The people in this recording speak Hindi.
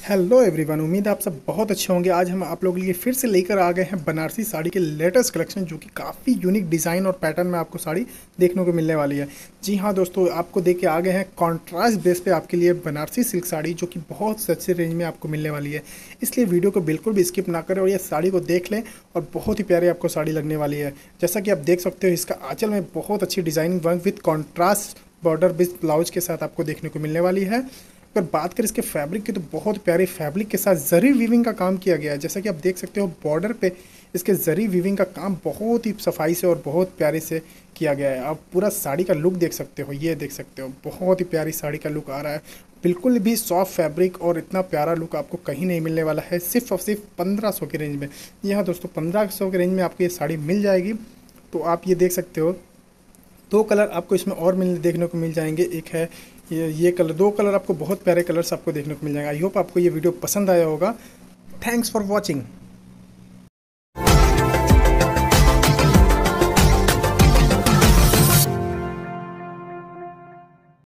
हेलो एवरीवन, उम्मीद है आप सब बहुत अच्छे होंगे। आज हम आप लोगों के लिए फिर से लेकर आ गए हैं बनारसी साड़ी के लेटेस्ट कलेक्शन, जो कि काफ़ी यूनिक डिज़ाइन और पैटर्न में आपको साड़ी देखने को मिलने वाली है। जी हाँ दोस्तों, आपको देख के आ गए हैं कॉन्ट्रास्ट बेस पे आपके लिए बनारसी सिल्क साड़ी, जो कि बहुत सस्ते रेंज में आपको मिलने वाली है। इसलिए वीडियो को बिल्कुल भी स्किप ना करें और ये साड़ी को देख लें, और बहुत ही प्यारी आपको साड़ी लगने वाली है। जैसा कि आप देख सकते हो, इसका आंचल में बहुत अच्छी designing work with contrast border with blouse के साथ आपको देखने को मिलने वाली है। अगर बात करें इसके फैब्रिक की, तो बहुत प्यारे फैब्रिक के साथ जरी वीविंग का काम किया गया है। जैसा कि आप देख सकते हो, बॉर्डर पे इसके जरी वीविंग का काम बहुत ही सफाई से और बहुत प्यारे से किया गया है। आप पूरा साड़ी का लुक देख सकते हो, ये देख सकते हो, बहुत ही प्यारी साड़ी का लुक आ रहा है। बिल्कुल भी सॉफ्ट फैब्रिक और इतना प्यारा लुक आपको कहीं नहीं मिलने वाला है, सिर्फ और सिर्फ 1500 की रेंज में। जी हाँ दोस्तों, 1500 की रेंज में आपको ये साड़ी मिल जाएगी। तो आप ये देख सकते हो, दो कलर आपको इसमें और देखने को मिल जाएंगे। एक है ये कलर, दो कलर आपको बहुत प्यारे कलर्स आपको देखने को मिल जाएंगे। आई होप आपको ये वीडियो पसंद आया होगा। Thanks for watching.